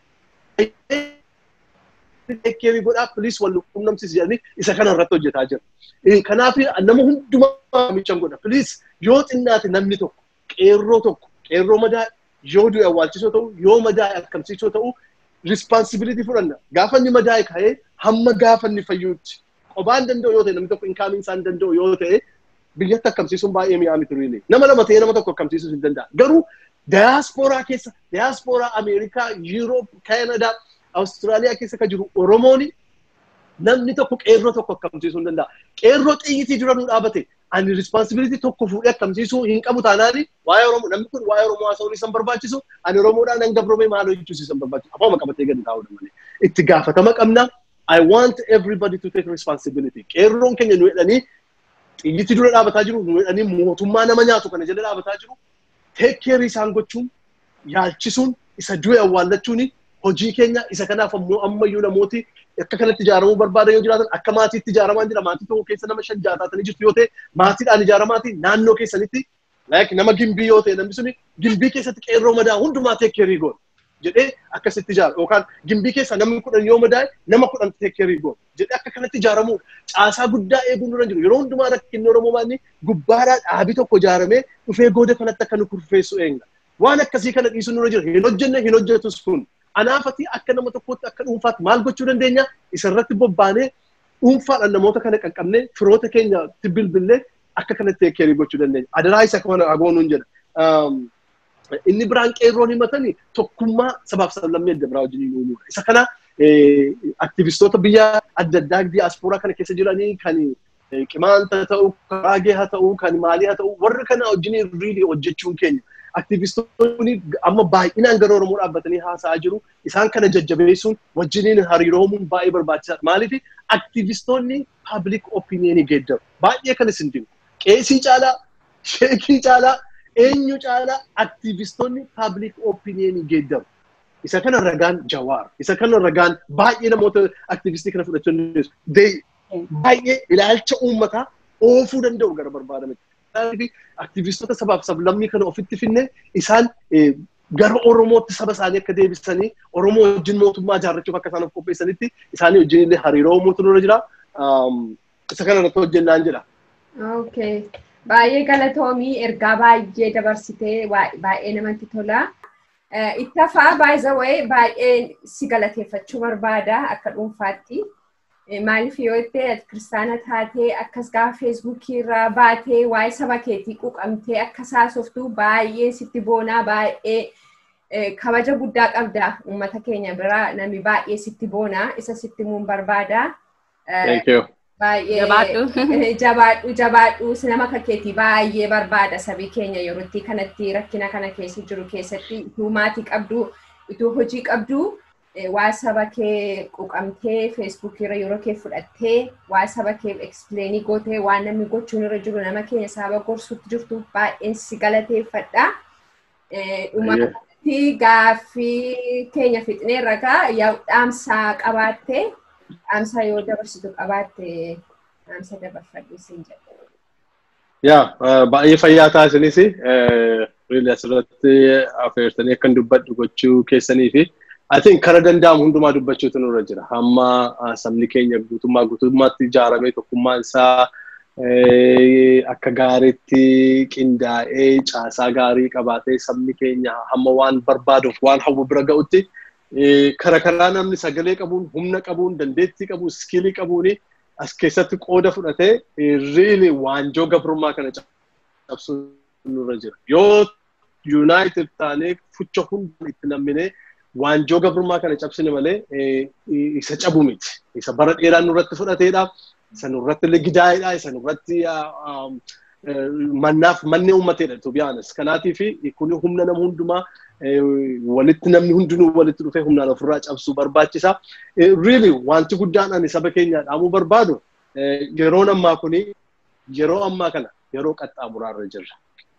tekkerii godhaa please wal quunnamsiis jedhanii isa kana irratti hojjetaa jira. Kanaaf nama hundumaa michaan godha please yoo xinnaate namni tokko qeerroo madaa'e yoo du'e awwaalchisoo ta'u yoo madaa'e akkamsiisoo ta'u responsibility fudhanna. Gaafa inni madaa'e ka'ee hamma gaafa inni fayyuutti qobaan danda'u yoo ta'e namni tokko inkaamiin isaan danda'u yoo ta'e biyyatti akkamsiisuun baay'ee mi'aa miti riilee. Nama lama ta'ee nama tokko akkamsiisuu hin danda'a. Garuu diyaasporaa keessa diyaasporaa Ameerikaa, Yuuroop, Kaanadaa, Awustiraaliyaa keessa kan jiru Oromoon namni tokko qeerroo tokko akkamsiisuu hin danda'a. Qeerroo xiyyitii dura nu dhaabate ani responsibility tokko fuudhee akkamsiisuu hin qabu taanaani waa'ee Oromoo namni kun waa'ee Oromoo haasa'uun isan barbaachisu ani Oromoodhaan nan gabromee maal hojjechuus isan barbaachisu afaan qabatee gadi taa'uudha malee itti gaafatama qabna. I want everybody to take responsibility. Qeerroon keenya nu jedhanii xiyyitii dura dhaabataa jiru nu jedhanii mootummaa nama nyaatu kana jala dhaabataa jiru. Take care isaan gochuun yaalchisuun isa du'e awwaallachuuni hojii keenya isa kanaaf ammayyuu namooti akka kanatti ijaaramuu barbaada yoo jiraatan akka maatiitti ijaaramaa jira maatii tokko keessa nama 5 jaataatanii jirtu yoo ta'e maatiidhaan ijaaramaati naannoo keessanitti like nama gimbii yoo ta'e namni suni gimbii keessatti qeerroo madaa hundumaa take care goon jedhee akkasitti ijaaru yookaan gimbii keessa namni 10 yoo madaa'e nama 10 take care goon jedhee akka kanatti ijaaramuu caasaa guddaa eeguun dura jiru yeroo hundumaa rakkinni Oromoo maanni gubbaadhaa dhaabii tokko ijaaramee dhufee gooda kanatti akka nu kurfeessu eenga waan akkasii kana dhiisuun dura jira hin hojjenne hin hojjetus kun anaafati akka nama tokkotti akka dhuunfaatti maal gochuu dandeenya isarratti bobbaanee dhuunfaadhaan namoota kana qaqqabnee firoota keenyatti bilbillee akka kanatti eekkeerii gochuu dandeenya. Adaraa isa kana agoonuun jedha. Inni biraan qeerroon himatanii tokkummaa sabaaf sablammii adda biraa wajjin uumuudha. Isa kana aktivistoota biyya adda addaa diiyaaspooraa kana keessa jiranii kan qimaanta ta'u, karaagee haa ta'u, kan maalii haa ta'u warri kana wajjin riilii hojjechuun keenya. Aktivistoonni amma baay'inaan gara Oromoo dhaabbatanii haasa'aa jiru. Isaan kana jajjabeessuun wajjiniin hariiroomuun baay'ee barbaachisaadha. Maaliif aktivistoonni public opinionii geeddaru. Baay'ee kan isin dinqu. Qeesii caalaa, sheekii caalaa, eenyu caalaa aktivistoonni public opinionii geeddaru. Isa kana ragaan Jawaar. Isa kana ragaan baay'ee namoota aktivistii kana fudhachuu dandeessu. Baay'ee ilaalcha uummataa oofuu danda'u gara barbaadametti. Aktivistoota sabaaf sablammii kana ofitti finne isaan gara Oromootti saba isaanii akka deebisanii Oromoo wajjin mootummaa ijaarrachuuf akka isaan of qopheessanitti isaanii wajjin illee hariiroo uumuutu nurra jira. Isa kana irratti hojjennaan jedha. Okay. Baay'ee galatoomii ergaa baay'ee dabarsitee baay'ee namatti tola. Ettafa by the way baay'ee si galateeffachuu barbaada akka dhuunfaatti. Maaliif yoo ta'e kiristaana taatee akkas gaafa feesbuukii irraa baatee waa'ee saba keetii quuqamtee akka saasoftuu baay'ee sitti boonaa baay'ee kabaja guddaa qabda uummata keenya biraa namni baay'ee sitti boonaa isa sitti muun barbaada. Thank you. Baay'ee jabaadhu nama keetii baay'ee barbaada sabii keenya yerootti kanatti rakkina kana keessa jiru keessatti ituu maatii qabdu ituu hojii qabdu. Waa saba kee quuqamtee feesbuukii irra yeroo kee fudhattee waa saba kee explainii gootee waan namni gochuun irra jiru nama keenya saba gorsuutti jirtu baay'een si galateeffadha. Dhumatti gaaffii keenya fixnee ragaa yaa dhaamsaa qabaattee dhaamsaa yoo dabarsitu qabaatte dhaamsa dabarfadhu isin jedha. Yaa baay'ee fayyaa taasisanis really asirratti afeertanii akkan dubbadhu gochuu keessanii fi I think kara danda'amu hundumaa dubbachuutu nurra jira. Hamma sabni keenya guutummaatti ijaaramee tokkummaan isaa akka gaariitti qindaa'ee caasaa gaarii qabaatee sabni keenya hamma waan barbaaduuf waan hawwu bira ga'utti karaa namni sagalee qabuun humna qabuun dandeettii qabuun iskiilii qabuun as keessatti qooda fudhatee really waanjoo gabrummaa kana cabsuu nurra jira. Yoo United taanee fucha hunda itti namminee waanjoo gabrummaa kana cabsine malee isa cabu miti. Isa bara dheeraan nurratti fudhateedha. Isa nurratti illee gidaa'eedha. Isa nurratti manni uummateedha to be honest. Kanaatiif kun humna nama hundumaa walitti namni hundinuu walitti dhufee humnaan ofirraa cabsuu barbaachisa. Really wanti guddaan ani saba keenya dhaamuu barbaadu yeroon ammaa kuni yeroo ammaa kana yeroo qaxxaamuraarra jirra.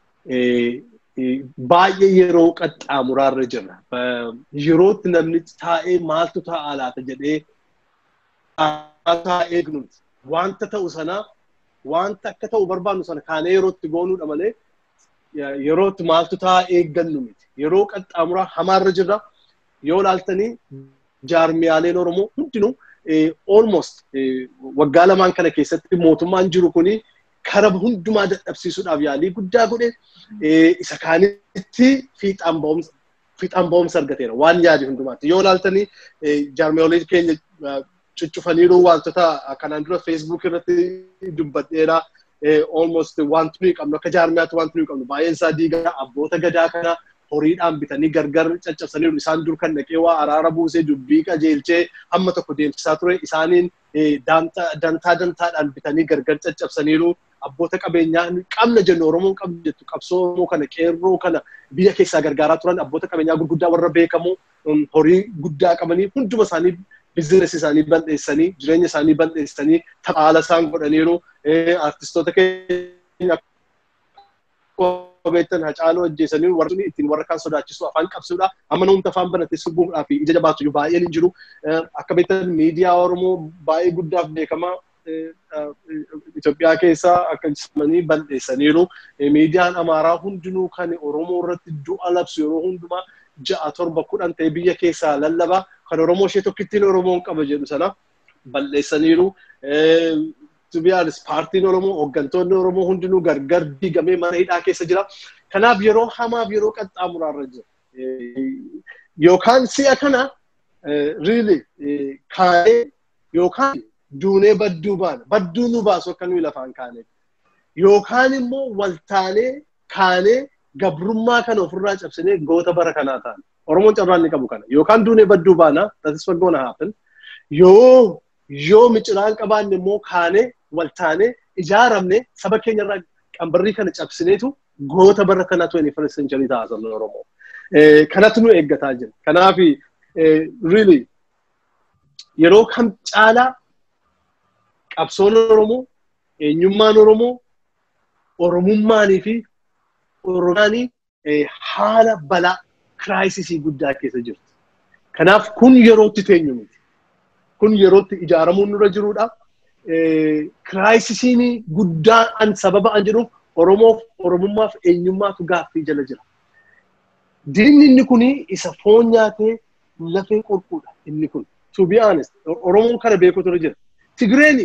Baay'ee yeroo qaxxaamuraarra jirra. Yerootti namni taa'ee maaltu ta'a laata jedhee taa'ee eegnuti. Wanta ta'u sana wanta akka ta'u barbaannu sana kaanee yerootti goonuudha malee yerootti maaltu ta'a eeggannu miti. Yeroo qaxxaamuraa hamaarra jirra. Yoo ilaaltanii jaarmiyaaleen Oromoo hundinuu almost waggaa lamaan kana keessatti mootummaan jiru kuni kara hundumaa dadhabsiisuudhaaf yaalii guddaa godhe isa kaanitti fiixaan ba'umsa argateera waan yaadi hundumaatti. Yoo ilaaltanii jaarmiyaaleen keenya cuccufaniiru wantoota kanaan dura Facebook irratti dubbadheera. Almost wanti nuyi qabnu akka jaarmiyaatti wanti nuyi qabnu baay'een isaa diigaa abboota gadaa kana horiidhaan bitanii gargar caccabsaniiru isaan dur kan dhaqee waa araara buusee dubbii qajeelchee hamma tokko deemsisaa ture isaaniin dantaadhaan bitanii gargar caccabsaniiru abboota qabeenyaa qabna jennu Oromoon qabna jettu qabsoo Oromoo kana qeerroo kana biyya keessaa gargaaraa turan abboota qabeenyaa gurguddaa warra beekamoo horii guddaa qabanii hunduma isaanii bizinees isaanii bal'eessanii jireenya isaanii bal'eessanii taphaala isaan godhaniiru artistoota keenya beektan Hacaaluu ajjeesanii warri ittiin warra kaan sodaachisu afaan qabsuudha amma namni afaan banatee sirbuudhaaf ija jabaatu baay'een hin jiru akka beektan miidiyaa Oromoo baay'ee guddaaf beekamaa Itoophiyaa keessaa akka jisamanii bal'eessaniiru miidiyaan Amaaraa hundinuu kan Oromoo irratti du'a labsu yeroo hundumaa 6-7 ta'e biyya keessaa lallaba kan Oromoo ishee tokkittiin Oromoon qaba jedhu sana bal'eessaniiru to be honest paartiin Oromoo hooggantoonni Oromoo hundinuu gargar diigamee mana hidhaa keessa jira kanaaf yeroo hamaaf yeroo qaxxaamuraarra jira yookaan si'a kana really kaa'ee yookaan duunee badduu baana badduu nu baasu akka nuyi lafaan kaanee yookaan immoo waltaanee kaanee gabrummaa kana ofirraa cabsinee goota bara kanaa ta'an Oromoon carraan ni qabu kana yookaan duunee badduu baana that is what gonna happen yoo miciraan qabaanne immoo kaanee waltaanee ijaaramne saba keenya irraa qambarrii kana cabsineetu goota bara kanaa 21st century ta'a sabni Oromoo kanatu nu eeggataa jira kanaaf really yeroo kam caalaa qabsoon Oromoo eenyummaan Oromoo Oromummaanii fi Oromoanii haala balaa kiraayisisii guddaa keessa jirti. Kanaaf kun yerootti teenyu miti. Kun yerootti ijaaramuun nurra jirudha. Kiraayisisiin guddaan sababa an jedhuuf Oromummaaf eenyummaatu gaaffii jala jira. Diinni inni kuni isa foon nyaatee lafee qorquudha inni kun. To be honest, Oromoon kana beekutu irra jira. Tigreeni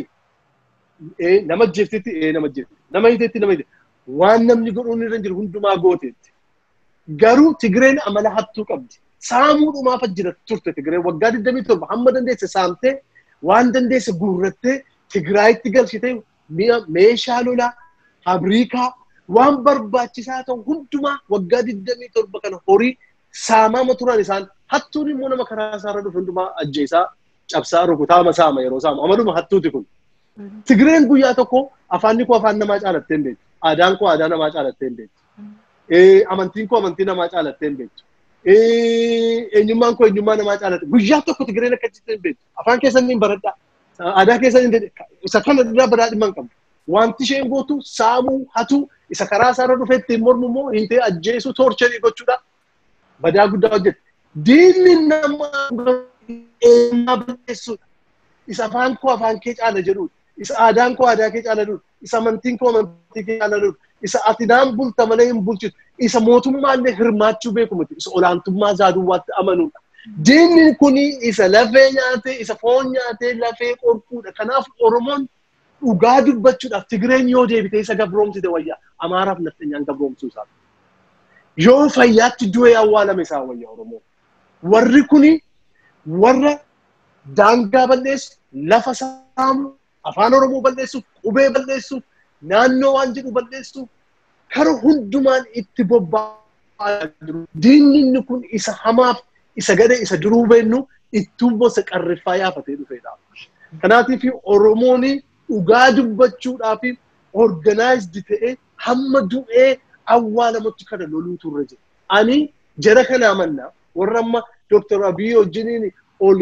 nama jeeftitti nama jeefti. Nama hiteetti nama hiteetti. Waan namni godhuun irra jiru hundumaa gooteetti. Garuu Tigreen amala hattuu qabdi. Saamuudhumaaf jira turte Tigreen waggaa 27 hamma dandeesse saamtee waan dandeesse guurrattee Tigraayitti galchitee meeshaa lolaa faabiriikaa waan barbaachisaa ta'u hundumaa waggaa 27 kana horii saamaa turaan isaan hattuun immoo nama karaa isaarra dhufu hundumaa ajjeesaa cabsaa rukutaa saama yeroo saamu amaluma hattuuti kun. Tigreen guyyaa tokko afaanni koo afaan namaa caalattee hin beektu. Aadaan koo aadaa namaa caalattee hin beektu. Amantiin koo amantii namaa caalattee hin beektu. Eenyummaan koo eenyummaa namaa caalattee guyyaa tokko Tigreen akka jirtu hin beektu. Afaan keessan hin baradhaa. Aadaa keessan hin isa kana irraa badhaadhimmaa hin qabdu. Wanti isheen gootu saamuu hatuu isa karaa isaarra dhufee ittiin mormu immoo hiitee ajjeesuu toorcherii gochuudha. Badaa guddaa hojjette. Diinni namaa eenyummaa balleessuudha. Isa afaan koo afaan kee caala jedhuudha. Isa aadaan koo aadaa kee caala jedhuudha. Isa amantiin koo amantii kee caala jedhuudha. Isa ati naan bulta malee hin bulchitu. Isa mootummaallee hirmaachuu beeku miti. Isa olaantummaa zaaduwaatti amanuudha. Diinni kuni isa lafee nyaatee, isa foon nyaatee lafee qorquudha. Kanaaf Oromoon dhugaa dubbachuudhaaf Tigreen yoo deebitee isa gabroomsite wayyaa Amaaraaf nafxanyaan gabroomsuu isaa. Yoo fayyaatti du'ee awwaalame isaa wayyaa Oromoo. Warri kuni warra daangaa balleessu, lafa saamu, afaan Oromoo balleessu, qubee balleessu, naannoo waan jedhu balleessu, kara hundumaan itti bobba'aa jiru. Diinni inni kun isa hamaaf, isa gadee, isa duruu beennu ittuu bosa qarriffaa yaafatee dhufeedha. Kanaatiif Oromoon dhugaa dubbachuudhaaf organized ta'ee hamma du'ee awwaalamutti kana loluutu irra jira. Ani jara kana amannaa warra amma Dr. Abiy wajjiniin ol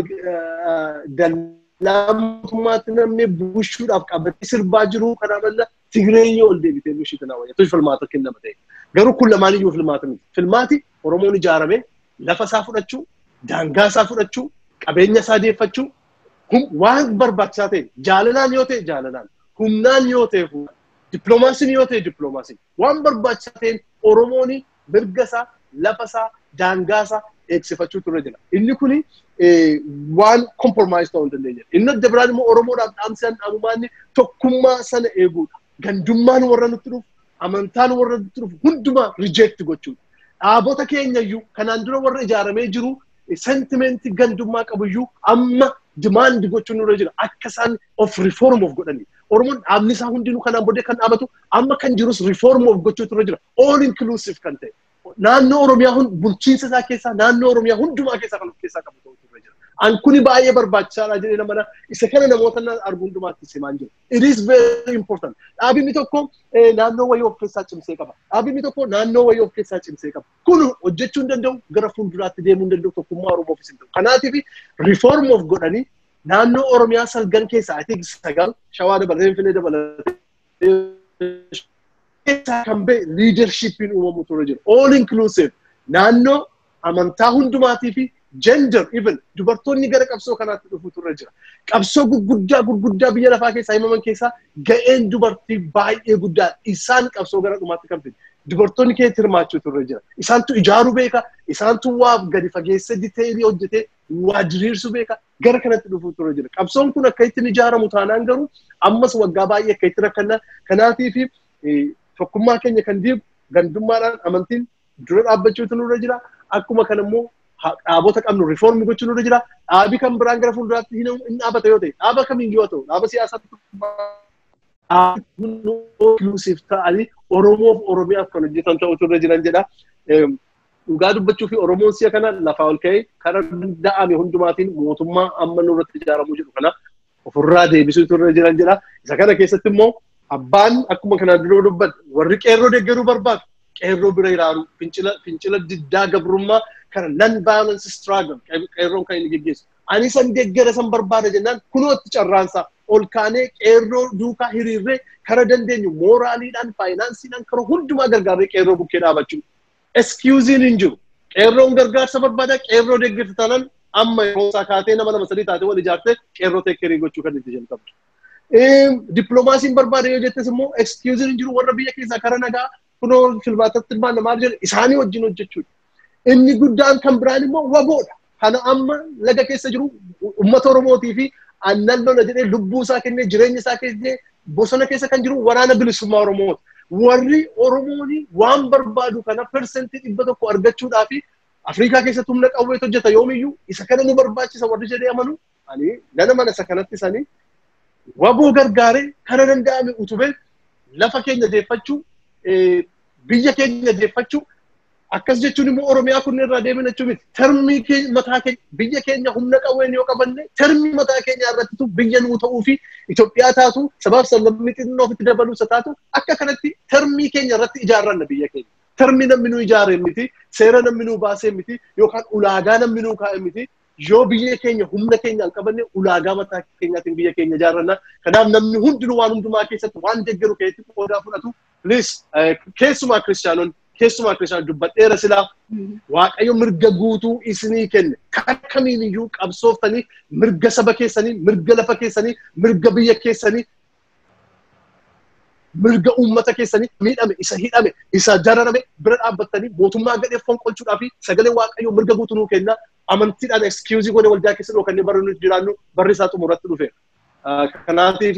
dallaa mootummaatti namni bushuudhaaf qabatee sirbaa jiru kana amannaa Tigreen yoo ol deebitee bushii kana wayya tush filmaata kennama ta'e. Garuu kun lamaan iyyuu filmaata miti. Filmaati Oromoon ijaaramee lafa isaa fudhachuu, daangaa isaa fudhachuu, qabeenya isaa deeffachuu waan barbaachisaa ta'e jaalalaan yoo ta'e jaalalaan, humnaan yoo ta'e humnaan, dippiloomaasiin yoo ta'e dippiloomaasiin waan barbaachisaa ta'een Oromoon mirga isaa, lafa isaa, daangaa isaa eegsifachuutu irra jira. Inni kuni waan compromise ta'uu hin dandeenye. Inni adda biraan immoo Oromoodhaaf dhaamsaan dhaamumaanni tokkummaa sana eeguudha. Gandummaan warra nutti dhufu, amantaan warra nutti dhufu hundumaa reject gochuudha. Dhaabota keenyayyuu kanaan dura warra ijaaramee jiru sentimentii gandummaa qabuyyuu amma demand gochuun irra jira. Akka isaan of reform of godhanii. Oromoon dhaabni isaa hundinuu kanaan booddee kan dhaabatu amma kan jirus reform of gochuutu irra jira. All inclusive kan ta'e. naannoo Oromiyaa bulchiinsa isaa keessaa naannoo Oromiyaa hundumaa keessaa kan of keessaa qabu ta'utu jira. An kuni baay'ee barbaachisaadha jedhee nama isa kana namoota arguu hundumaatti simaan jiru. It is very important. Dhaabinni tokko naannoo wayii of keessaa cimsee qaba. Dhaabinni tokko naannoo wayii of keessaa cimsee qaba. Kun hojjechuu hin danda'u gara fuulduraatti deemuu hin danda'u tokkummaa Oromoof hin ta'u. Kanaatiif reform of godhanii naannoo Oromiyaa salgan keessaa I think sagal Shawaa dabalatee Finfinnee dabalatee kan ba'e leadershippiin uumamu ture jira. All inclusive naannoo amantaa hundumaatii fi gender even dubartoonni gara qabsoo kanaatti dhufu ture jira. Qabsoo gurguddaa biyya lafaa keessaa himaman keessaa ga'een dubartii baay'ee guddaa isaan qabsoo gara dhumaatti kan fide. Dubartoonni keessa hirmaachuu ture jira. Isaantu ijaaruu beeka, isaantu waa gadi fageessee diteelii hojjetee waa diriirsuu beeka gara kanatti dhufu ture jira. Qabsoon kun akka ittiin ijaaramu taanaan garuu ammas waggaa baay'ee akka itti rakkanna. Kanaatiif tokkummaa keenya kan diigu gandummaadhaan amantiin dura dhaabbachuutu nurra jira. Akkuma kana immoo dhaabota qabnu reform gochuu nurra jira. Dhaabi kan biraan gara fuulduraatti hin dhaabata yoo ta'e dhaaba kamiyyuu yoo ta'u dhaaba siyaasaa inclusive ta'anii Oromoof Oromiyaaf kan hojjetan ta'utu irra jiran jedha. Dhugaa dubbachuu fi Oromoon si'a kana lafaa ol ka'ee karaa danda'ame hundumaatiin mootummaa amma nurratti ijaaramuu jedhu kana ofirraa deebisuutu irra jiran jedha. Isa kana keessatti immoo abbaan akkuma kanaan dura dubbatu warri qeerroo deeggaruu barbaadu qeerroo bira ilaalu fincila diddaa gabrummaa kana non-violence struggle qeerroon kan inni geggeessu. Ani san deeggara san barbaada jennaan kunootti carraansaa ol kaanee qeerroo duukaa hiriirree kara dandeenyu mooraaliidhaan faayinaansiidhaan kara hundumaa gargaarree qeerroo bukkee dhaabachuu. Excusing hin jiru. Qeerroon gargaarsa barbaada qeerroo deeggarsa taanaan amma yeroo isaa kaatee nama lama sadii taatee wal ijaartee qeerroo teekkerii gochuu kan itti jalqabdu. Diplomaasiin barbaada yoo jettes immoo excusing hin jiru warra biyya keessaa kara nagaa kunoo filmaatatti ilmaan namaa jedhe isaanii wajjin hojjechuudha. Inni guddaan kan biraan immoo waboodha. Kana amma laga keessa jiru uummata Oromootii fi aannan lola jedhee lubbuu isaa kennee jireenya isaa kennee bosona keessa kan jiru waraana bilisummaa Oromooti. Warri Oromooni waan barbaadu kana persentii 100 argachuudhaa fi Afrikaa keessatti humna qawwee hojjeta yoomiyyuu isa kana nu barbaachisa warri jedhee amanu ani nana mana isa kanatti sanii waboo gargaaree kana danda'ame utubee lafa keenya deeffachuu biyya keenya deeffachuu akkas jechuun immoo Oromiyaa kun irraa deemina jechuun miti. Termii keenya mataa keenya biyya keenya humna qawween yoo qabanne termii mataa keenya irrattitu biyya nuu ta'uu fi Itoophiyaa taatu sabaaf sablammii xinnoo ofitti dabaluu isa taatu akka kanatti termii keenya irratti ijaarranna biyya keenya. Termii namni nuu ijaaree miti, seera namni nuu baasee miti yookaan ulaagaa namni nuu kaa'e miti. Yoo biyya keenya humna keenyaan qabanne ulaagaa mataa keenyaatiin biyya keenya ijaarranna. Kanaaf namni hundinuu waan hundumaa keessatti waan deeggaru keessatti qoodaa fudhatu. Please keessumaa kiristaanonni dubbadheera silaa Waaqayyo mirga guutuu isinii kenne kan kamiiniyyuu qabsooftanii mirga saba keessanii mirga lafa keessanii mirga biyya keessanii mirga uummata keessanii miidhame isa hidhame isa dararame bira dhaabbattanii mootummaa gadhee fonqolchuudhaa fi sagalee Waaqayyo mirga guutuu nuu kenna amantiidhaan excuse godhe waldaa keessa dhokannee bara nuti jiraannu barri isaa xumuratti dhufe. Kanaatiif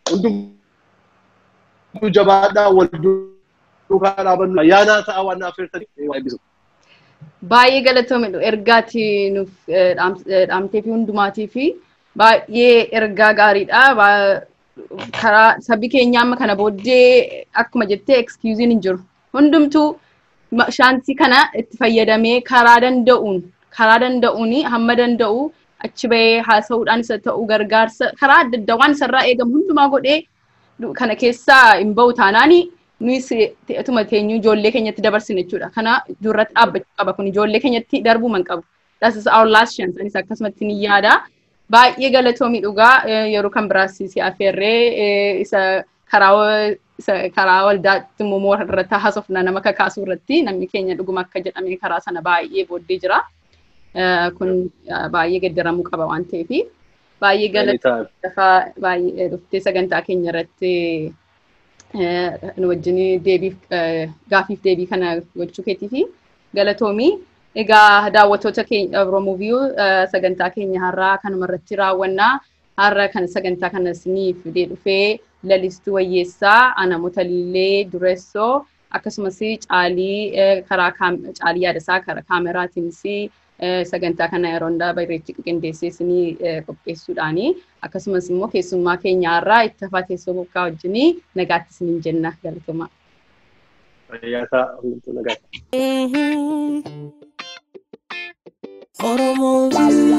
hundumtuu jabaadhaa walduu yaana ta'a waan affeertanii waa eebbisu. Baay'ee galatoomedha ergaati nuuf dhaamtee fi hundumaatii fi baay'ee ergaa gaariidha. Karaa sabbi keenya amma kana booddee akkuma jettee excuse hin jiru. Hundumtuu shaansii kana itti fayyadamee karaa danda'uun hamma danda'u achi bahee haasa'uudhaan isa ta'u gargaarsa karaa adda addaa waan isarraa eegamu hundumaa godhee kana keessaa hin bahu taanaani. Nuyi ta'etuma teenyu ijoollee keenyatti dabarsine jechuudha. Kana durratti dhaabbachuu qaba kun ijoollee keenyatti darbuu man qabu. That is our last chance. Anis akkasumatti ni yaada. Baay'ee galatoomii dhugaa yeroo kan biraas si affeerree isa karaa waldaatti immoo irratti haasofna nama kakaasuu irratti namni keenya dhuguma akka jedhame karaa sana baay'ee booddee jira. Kun baay'ee gaddaramuu qaba waan ta'eef baay'ee galatoomii baay'ee dhuftee sagantaa keenya irratti nu wajjin gaafiif deebii kana gochuu keetiif galatoomii. Egaa daawwattoota keenya Oromo View sagantaa keenya har'aa kanuma irratti raawwannaa. Har'a kan sagantaa kana isiniif fidee dhufee lalistuu wayyeessaa namoota Liilee Dureessoo akkasumas caalii caalii yaadasaa karaa kaameraatiinis sagantaa kana yeroo hundaa bareechee qindeessee isinii qopheessuudhaani akkasumas immoo keessummaa keenya har'aa Ettafa Tesso Boka wajjin nagaatti isiniin jenna galatoomaa. Fayyataa hundumtuu nagaa. Oromo View.